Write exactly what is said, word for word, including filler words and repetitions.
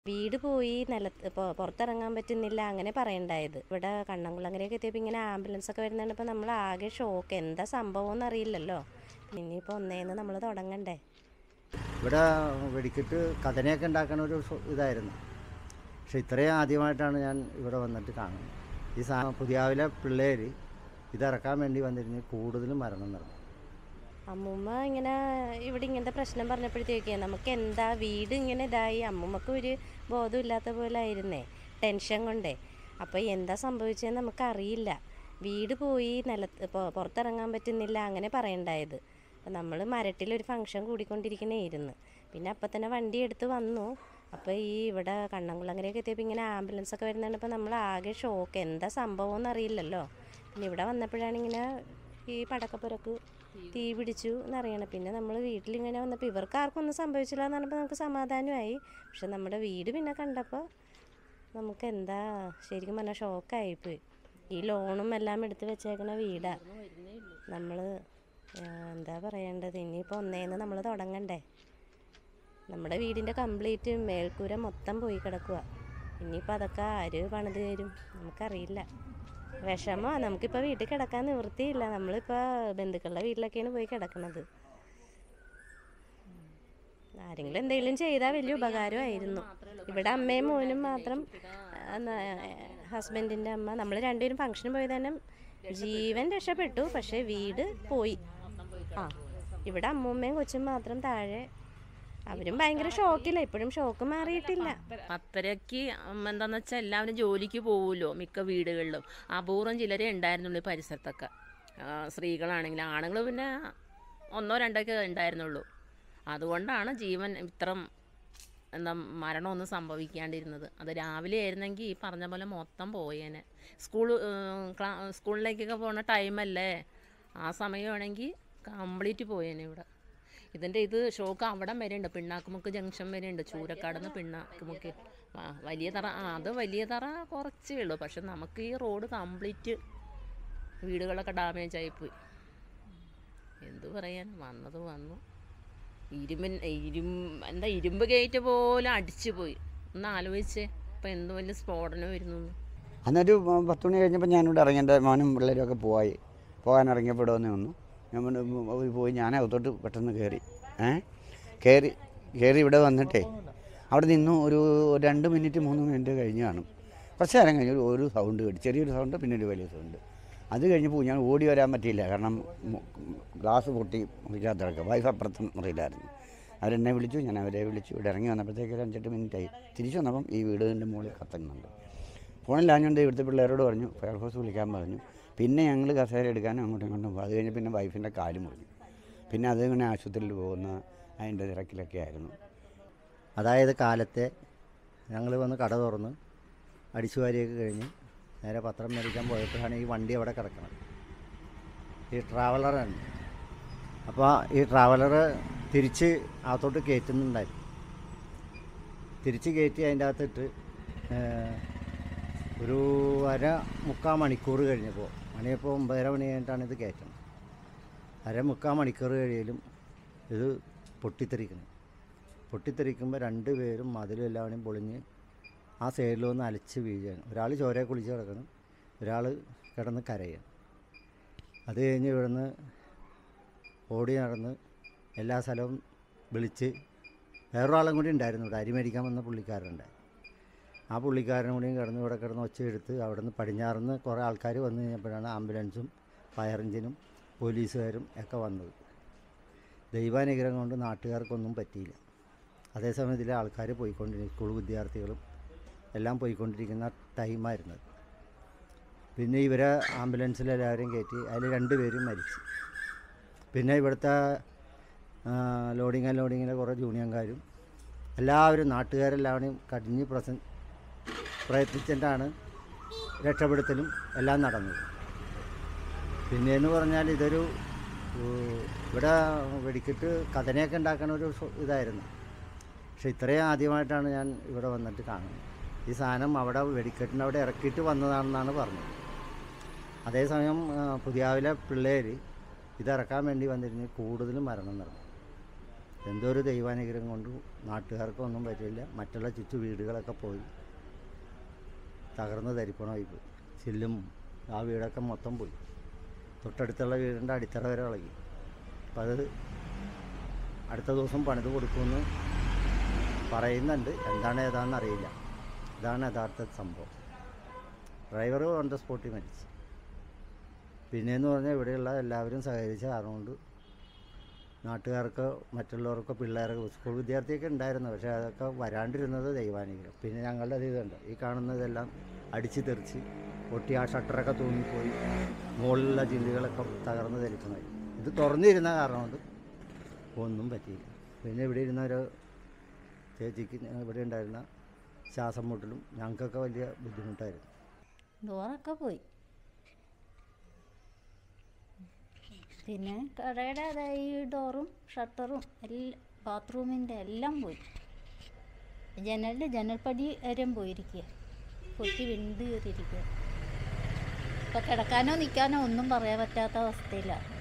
വീട് പോയി നിലത്ത് ഇപ്പോൾ പുറത്തിറങ്ങാൻ പറ്റുന്നില്ല അങ്ങനെ പറയണ്ടായത്. ഇവിടെ കണ്ണംകുളങ്ങരയൊക്കെ എത്തിയപ്പോൾ ഇങ്ങനെ ആംബുലൻസ് ഒക്കെ വരുന്നുണ്ട്. ഇപ്പോൾ നമ്മൾ ആകെ ഷോക്ക്, എന്താ സംഭവം എന്നറിയില്ലല്ലോ. ഇനിയിപ്പോൾ ഒന്നേന്ന് നമ്മൾ തുടങ്ങണ്ടേ. ഇവിടെ വെടിക്കെട്ട് കഥനയൊക്കെ ഉണ്ടാക്കുന്ന ഒരു ഇതായിരുന്നു. പക്ഷെ ഇത്രയും ആദ്യമായിട്ടാണ് ഞാൻ ഇവിടെ വന്നിട്ട് കാണുന്നത്. ഈ സാധനം പുതിയാവിലെ പിള്ളേർ ഇതിറക്കാൻ വേണ്ടി വന്നിരുന്നു കൂടുതലും മരണം നടന്നു. അമ്മൂമ്മ ഇങ്ങനെ ഇവിടെ ഇങ്ങനത്തെ പ്രശ്നം പറഞ്ഞപ്പോഴത്തേക്ക് നമുക്ക് എന്താ വീട് ഇങ്ങനെ ഇതായി, അമ്മൂമ്മക്ക് ഒരു ബോധമില്ലാത്ത പോലെ ആയിരുന്നേ, ടെൻഷൻ കൊണ്ടേ. അപ്പോൾ എന്താ സംഭവിച്ചതെന്ന് നമുക്കറിയില്ല. വീട് പോയി നിലത്ത് ഇപ്പോൾ പുറത്തിറങ്ങാൻ പറ്റുന്നില്ല അങ്ങനെ പറയണ്ടായത്. അപ്പം നമ്മൾ മരട്ടിലൊരു ഫംഗ്ഷൻ കൂടിക്കൊണ്ടിരിക്കണേയിരുന്നു. പിന്നെ അപ്പം തന്നെ വണ്ടി എടുത്ത് വന്നു. അപ്പോൾ ഈ ഇവിടെ കണ്ണംകുളങ്ങരയൊക്കെ എത്തിയപ്പോൾ ഇങ്ങനെ ആംബുലൻസ് ഒക്കെ വരുന്നുണ്ട്. അപ്പോൾ നമ്മൾ ആകെ ഷോക്ക്, എന്താ സംഭവം എന്നറിയില്ലല്ലോ. പിന്നെ ഇവിടെ വന്നപ്പോഴാണ് ഇങ്ങനെ ഈ പടക്കപ്പുരക്ക് തീ പിടിച്ചു എന്നറിയണം. പിന്നെ നമ്മൾ വീട്ടിലിങ്ങനെ വന്നപ്പോൾ ഇവർക്ക് ആർക്കും ഒന്നും സംഭവിച്ചില്ല എന്ന് പറഞ്ഞപ്പോൾ നമുക്ക് സമാധാനമായി. പക്ഷെ നമ്മുടെ വീട് പിന്നെ കണ്ടപ്പോൾ നമുക്ക് എന്താ ശരിക്കും പറഞ്ഞാൽ ഷോക്കായിപ്പോയി. ഈ ലോണും എല്ലാം എടുത്ത് വെച്ചേക്കണ വീടാണ്. നമ്മൾ എന്താ പറയേണ്ടത്, ഇനിയിപ്പോൾ ഒന്നേന്ന് നമ്മൾ തുടങ്ങണ്ടേ. നമ്മുടെ വീടിൻ്റെ കംപ്ലീറ്റ് മേൽക്കൂര മൊത്തം പോയി കിടക്കുക. ഇനിയിപ്പോൾ അതൊക്കെ ആര് പണിത് തരും നമുക്കറിയില്ല. വിഷമമാണ്. നമുക്കിപ്പോൾ വീട്ടിൽ കിടക്കാൻ നിവൃത്തിയില്ല. നമ്മളിപ്പോൾ ബന്ധുക്കളുടെ വീട്ടിലൊക്കെയാണ് പോയി കിടക്കുന്നത്. ആരെങ്കിലും എന്തെങ്കിലും ചെയ്താൽ വലിയ ഉപകാരമായിരുന്നു. ഇവിടെ അമ്മയും മോനും മാത്രം, ഹസ്ബൻഡിൻ്റെ അമ്മ, നമ്മൾ രണ്ടുപേരും ഫംഗ്ഷന് പോയത് തന്നെ ജീവൻ രക്ഷപ്പെട്ടു. പക്ഷേ വീട് പോയി. ആ ഇവിടെ അമ്മൂമ്മയും കൊച്ചും മാത്രം താഴെ. അവരും ഭയങ്കര ഷോക്കില്ല, ഇപ്പോഴും ഷോക്ക് മാറിയിട്ടില്ല. പത്തരയ്ക്ക് എന്താണെന്ന് വെച്ചാൽ എല്ലാവരും ജോലിക്ക് പോകുമല്ലോ മിക്ക വീടുകളിലും. അപൂർവം ചിലരേ ഉണ്ടായിരുന്നുള്ളൂ ഈ പരിസരത്തൊക്കെ. സ്ത്രീകളാണെങ്കിലും ആണുങ്ങൾ പിന്നെ ഒന്നോ രണ്ടൊക്കെ ഉണ്ടായിരുന്നുള്ളൂ. അതുകൊണ്ടാണ് ജീവൻ ഇത്രം എന്താ മരണമൊന്നും സംഭവിക്കാണ്ടിരുന്നത്. അത് രാവിലെ ആയിരുന്നെങ്കിൽ ഈ പറഞ്ഞ പോലെ മൊത്തം പോയേനെ. സ്കൂൾ ക്ലാ സ്കൂളിലേക്കൊക്കെ പോകുന്ന ടൈമല്ലേ, ആ സമയമാണെങ്കിൽ കംപ്ലീറ്റ് പോയേനെ ഇവിടെ. ഇതിൻ്റെ ഇത് ഷോക്ക് അവിടം വരെ ഉണ്ട്, പിണ്ണാക്കുമുക്ക് ജംഗ്ഷൻ വരെ ഉണ്ട്. ചൂരക്കാടുന്ന് പിണ്ണാക്കുമുക്ക് വലിയ തറ, ആ അത് വലിയ തറ കുറച്ചേ ഉള്ളൂ. പക്ഷെ നമുക്ക് ഈ റോഡ് കംപ്ലീറ്റ് വീടുകളൊക്കെ ഡാമേജ് ആയിപ്പോയി. എന്തു പറയാൻ, വന്നത് വന്നു. ഇരുമ്പിൻ ഇരും എന്താ ഇരുമ്പ് ഗേറ്റ് പോലെ അടിച്ചു പോയി. ഒന്ന് ആലോചിച്ചേ, ഇപ്പം എന്ത് വലിയ സ്ഫോടനം വരുന്നു. അന്നൊരു പത്ത് മണി കഴിഞ്ഞപ്പോൾ ഞാനിവിടെ ഇറങ്ങി, എൻ്റെ മോനും പിള്ളേരും ഒക്കെ പോയി പോകാൻ ഇറങ്ങിയപ്പോൾ ഇവിടെ വന്ന് വന്നു. ഞാൻ പോയി, ഞാൻ അകത്തോട്ട് പെട്ടെന്ന് കയറി ഏ കയറി കയറി ഇവിടെ വന്നിട്ടേ അവിടെ നിന്നു. ഒരു രണ്ട് മിനിറ്റ് മൂന്ന് മിനിറ്റ് കഴിഞ്ഞ് കാണും. കുറച്ച് നേരം കഴിഞ്ഞ് ഒരു സൗണ്ട് കേട്ടു, ചെറിയൊരു സൗണ്ട്, പിന്നെ ഒരു വലിയ സൗണ്ട്. അത് കഴിഞ്ഞപ്പോൾ ഞാൻ ഓടി വരാൻ പറ്റിയില്ല, കാരണം ഗ്ലാസ് പൊട്ടി മുറിക്കകത്ത് കിടക്കുക. വൈഫ് അപ്പുറത്തും മുറിയിലായിരുന്നു. അവരെന്നെ വിളിച്ചു, ഞാൻ അവരെ വിളിച്ചു. ഇവിടെ ഇറങ്ങി വന്നപ്പോഴത്തേക്ക് ഒരു അഞ്ചെട്ട് മിനിറ്റായി. തിരിച്ചു വന്നപ്പം ഈ വീടിൻ്റെ മുകളിൽ കത്തുന്നുണ്ട്. ഫോണിലാഞ്ഞുകൊണ്ട് ഇവിടുത്തെ പിള്ളേരോട് പറഞ്ഞു, ഫയർഫോഴ്സ് വിളിക്കാൻ പറഞ്ഞു. പിന്നെ ഞങ്ങൾ കസേര എടുക്കാനും അങ്ങോട്ടും ഇങ്ങോട്ടും പോകും. അത് കഴിഞ്ഞ് പിന്നെ വൈഫിൻ്റെ കാല് മുറിഞ്ഞു. പിന്നെ അതിങ്ങനെ ആശുപത്രിയിൽ പോകുന്ന അതിൻ്റെ തിരക്കിലൊക്കെ ആയിരുന്നു. അതായത് കാലത്തെ ഞങ്ങൾ വന്ന് കട തുറന്ന് അടിച്ചുവാരിയൊക്കെ കഴിഞ്ഞ് നേരെ പത്രം മേടിക്കാൻ പോയപ്പോഴാണ് ഈ വണ്ടി അവിടെ കിടക്കുന്നത്. ഈ ട്രാവലറാണ്. അപ്പോൾ ഈ ട്രാവലർ തിരിച്ച് അകത്തോട്ട് കയറ്റുന്നുണ്ടായിരുന്നു. തിരിച്ച് കയറ്റി അതിൻ്റെ അകത്തിട്ട് ഒരു അര മുക്കാൽ മണിക്കൂർ കഴിഞ്ഞപ്പോൾ, മണിയപ്പോൾ ഒമ്പതര മണി കഴിഞ്ഞിട്ടാണ് ഇത് കയറ്റുന്നത്. അര മുക്കാൽ മണിക്കൂർ കഴിയലും ഇത് പൊട്ടിത്തെറിക്കണം. പൊട്ടിത്തെറിക്കുമ്പോൾ രണ്ട് പേരും മതിലും എല്ലാവരും പൊളിഞ്ഞ് ആ സൈഡിൽ വന്ന് അലച്ച് വീഴുകയാണ്. ഒരാൾ ചോരയെ കുളിച്ച് കിടക്കണം, ഒരാൾ കിടന്ന് കരയാണ്. അത് കഴിഞ്ഞ് ഇവിടുന്ന് ഓടി നടന്ന് എല്ലാ സ്ഥലവും വിളിച്ച്, വേറൊരാളും കൂടി ഉണ്ടായിരുന്നു ഇവിടെ, അരി മേടിക്കാൻ വന്ന പുള്ളിക്കാരുണ്ടായി. ആ പുള്ളിക്കാരനും കൂടിയും കിടന്ന് ഇവിടെ കിടന്ന് ഒച്ചയെടുത്ത് അവിടെ നിന്ന് പടിഞ്ഞാറുനിന്ന് കുറേ ആൾക്കാർ വന്നു കഴിഞ്ഞപ്പോഴാണ് ആംബുലൻസും ഫയർ എഞ്ചിനും പോലീസുകാരും ഒക്കെ വന്നത്. ദൈവാനുഗ്രഹം കൊണ്ട് നാട്ടുകാർക്കൊന്നും പറ്റിയില്ല. അതേസമയം ഇതിലെ ആൾക്കാർ പോയിക്കൊണ്ടിരിക്കും, സ്കൂൾ വിദ്യാർത്ഥികളും എല്ലാം പോയിക്കൊണ്ടിരിക്കുന്ന ടൈമായിരുന്നത്. പിന്നെ ഇവരെ ആംബുലൻസിലെല്ലാവരെയും കയറ്റി, അതിൽ രണ്ട് പേരും മരിച്ചു. പിന്നെ ഇവിടുത്തെ ലോഡിങ് ആൻഡ് ലോഡിങ്ങിലെ കുറേ ജൂനിയർക്കാരും എല്ലാവരും നാട്ടുകാരെല്ലാവരും കടിഞ്ഞ് പ്രസ പ്രയത്നിച്ചിട്ടാണ് രക്ഷപ്പെടുത്തലും എല്ലാം നടന്നത്. പിന്നെയെന്ന് പറഞ്ഞാൽ ഇതൊരു ഇവിടെ വെടിക്കെട്ട് കഥനയൊക്കെ ഉണ്ടാക്കുന്ന ഒരു ഇതായിരുന്നു. പക്ഷെ ഇത്രയും ആദ്യമായിട്ടാണ് ഞാൻ ഇവിടെ വന്നിട്ട് കാണുന്നത്. ഈ സാധനം അവിടെ വെടിക്കെട്ടിൻ്റെ അവിടെ ഇറക്കിയിട്ട് വന്നതാണെന്നാണ് പറഞ്ഞത്. അതേസമയം പുതിയാവിലെ പിള്ളേർ ഇതിറക്കാൻ വേണ്ടി വന്നിരുന്നു കൂടുതലും മരണം നടന്നു. എന്തോ ഒരു ദൈവാനുഗ്രഹം കൊണ്ട് നാട്ടുകാർക്കൊന്നും പറ്റില്ല. മറ്റുള്ള ചുറ്റു വീടുകളൊക്കെ പോയി തകർന്ന് തരിപ്പണമായി പോയി. ചില്ലും ആ വീടൊക്കെ മൊത്തം പോയി. തൊട്ടടുത്തുള്ള വീടിൻ്റെ അടിത്തറ വരെ ഇളകി. അപ്പം അത് അടുത്ത ദിവസം പണിത് കൊടുക്കുമെന്ന് പറയുന്നുണ്ട്. എന്താണ് ഏതാണെന്ന് അറിയില്ല. ഇതാണ് യഥാർത്ഥ സംഭവം. ഡ്രൈവർ ഓൺ ദ സ്പോട്ടിൽ മരിച്ചു. പിന്നെയെന്ന് പറഞ്ഞാൽ ഇവിടെയുള്ള എല്ലാവരും സഹകരിച്ച കാരണം കൊണ്ട് നാട്ടുകാർക്ക് മറ്റുള്ളവർക്ക് പിള്ളേർക്ക് സ്കൂൾ വിദ്യാർത്ഥിയൊക്കെ ഉണ്ടായിരുന്നു. പക്ഷേ അതൊക്കെ വരാണ്ടിരുന്നത് ദൈവാനുഗ്രഹം. പിന്നെ ഞങ്ങളുടെ അത് ഇതുണ്ട്, ഈ കാണുന്നതെല്ലാം അടിച്ച് തെറിച്ച് പൊട്ടി, ആ ഷട്ടറൊക്കെ തൂങ്ങിപ്പോയി, മുകളിലുള്ള ചില്ലുകളൊക്കെ തകർന്ന് ധരിക്കണമായി. ഇത് തുറന്നിരുന്ന കാരണം കൊണ്ട് ഒന്നും പറ്റിയില്ല. പിന്നെ ഇവിടെ ഇരുന്ന ഒരു ചേച്ചിക്ക് ഇവിടെ ഉണ്ടായിരുന്ന ശ്വാസം മുട്ടലും ഞങ്ങൾക്കൊക്കെ വലിയ ബുദ്ധിമുട്ടായിരുന്നു. ഡോറൊക്കെ പോയി. പിന്നെ കടയുടെ അതായി ഡോറും ഷട്ടറും എല്ലാം ബാത്റൂമിൻ്റെ എല്ലാം പോയി. ജനലിൻ്റെ ജനൽപ്പടി വരെയും പോയിരിക്കുക, പൊട്ടി വിണ്ട് കയറിയിരിക്കുക. ഇപ്പം കിടക്കാനോ നിൽക്കാനോ ഒന്നും പറയാൻ പറ്റാത്ത അവസ്ഥയിലാണ്.